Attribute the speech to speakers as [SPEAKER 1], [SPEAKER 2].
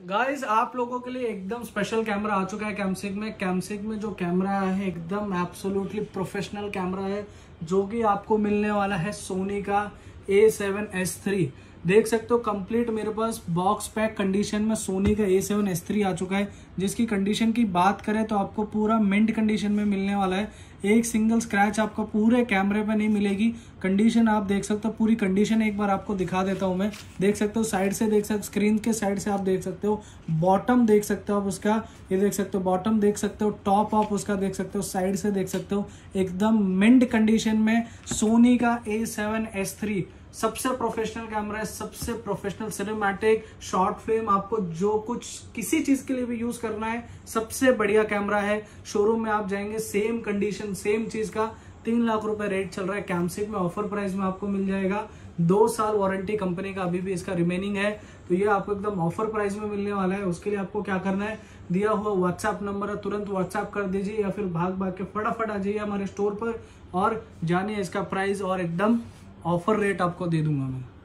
[SPEAKER 1] Guys आप लोगों के लिए एकदम स्पेशल कैमरा आ चुका है कैमसिक में जो कैमरा है एकदम एब्सोल्युटली प्रोफेशनल कैमरा है, जो कि आपको मिलने वाला है सोनी का A7S3। देख सकते हो कंप्लीट मेरे पास बॉक्स पैक कंडीशन में सोनी का A7S3 आ चुका है, जिसकी कंडीशन की बात करें तो आपको पूरा मिंट कंडीशन में मिलने वाला है। एक सिंगल स्क्रैच आपको पूरे कैमरे पे नहीं मिलेगी। कंडीशन आप देख सकते हो, पूरी कंडीशन एक बार आपको दिखा देता हूं मैं। देख सकते हो साइड से, देख सकते हो स्क्रीन के साइड से आप देख सकते हो, बॉटम देख सकते हो आप उसका, ये देख सकते हो बॉटम देख सकते हो, टॉप आप उसका देख सकते हो, साइड से देख सकते हो, एकदम मिंट कंडीशन में सोनी का A7S3 सबसे प्रोफेशनल कैमरा है, सबसे प्रोफेशनल सिनेमैटिक शॉर्ट फिल्म, आपको जो कुछ किसी चीज के लिए भी यूज करना है सबसे बढ़िया कैमरा है। शोरूम में आप जाएंगे सेम कंडीशन सेम चीज का 3 लाख रुपए रेट चल रहा है। कैमसिक में ऑफर प्राइस में आपको मिल जाएगा। 2 साल वारंटी कंपनी का अभी भी इसका रिमेनिंग है, तो ये आपको एकदम ऑफर प्राइस में मिलने वाला है। उसके लिए आपको क्या करना है, दिया हुआ व्हाट्सएप नंबर है, तुरंत व्हाट्सएप कर दीजिए या फिर भाग भाग के फटाफट आ जाइए हमारे स्टोर पर और जानिए इसका प्राइस, और एकदम ऑफर रेट आपको दे दूंगा मैं।